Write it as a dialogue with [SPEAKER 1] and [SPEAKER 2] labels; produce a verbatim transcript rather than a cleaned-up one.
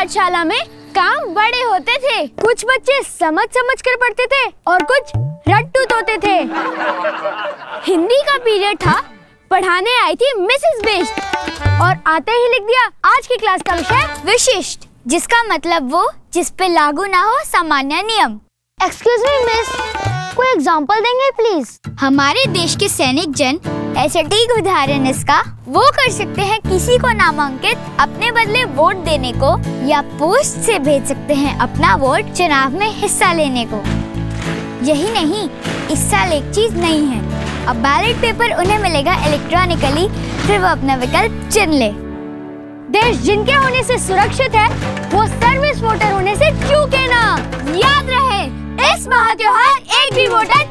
[SPEAKER 1] पाठशाला में काम बड़े होते थे। कुछ बच्चे समझ समझ कर पढ़ते थे और कुछ रट्टू तोते थे। हिंदी का पीरियड था, पढ़ाने आई थी मिसेस बेस्ट और आते ही लिख दिया आज की क्लास का विषय विशिष्ट, जिसका मतलब वो जिस पे लागू ना हो सामान्य नियम।
[SPEAKER 2] एक्सक्यूज मी मिस, कोई एग्जांपल देंगे प्लीज?
[SPEAKER 3] हमारे देश के सैनिक जन ऐसे ठीक उदाहरण इसका वो कर सकते हैं किसी को नामांकित अपने बदले वोट देने को, या पोस्ट से भेज सकते हैं अपना वोट चुनाव में हिस्सा लेने को। यही नहीं, इस साल एक चीज नहीं है, अब बैलेट पेपर उन्हें मिलेगा इलेक्ट्रॉनिकली, फिर वो अपना विकल्प चुन ले।
[SPEAKER 1] देश जिनके होने से सुरक्षित है वो सर्विस वोटर होने से चूके ना। याद रहे, इस महात्योहार एक भी वोटर